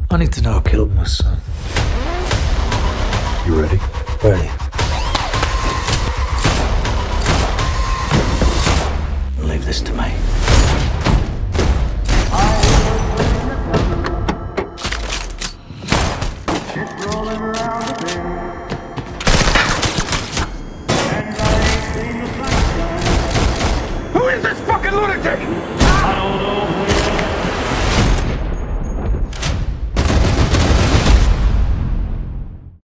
I need to know who killed my son. You ready? Ready. Leave this to me. Who is this fucking lunatic?